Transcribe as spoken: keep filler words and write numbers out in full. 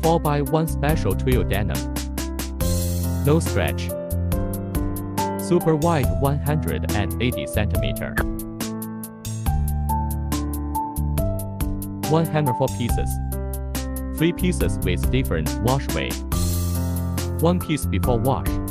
four by one special twill denim. No stretch. Super wide one hundred eighty centimeter. one hundred four pieces. three pieces with different wash weight. one piece before wash.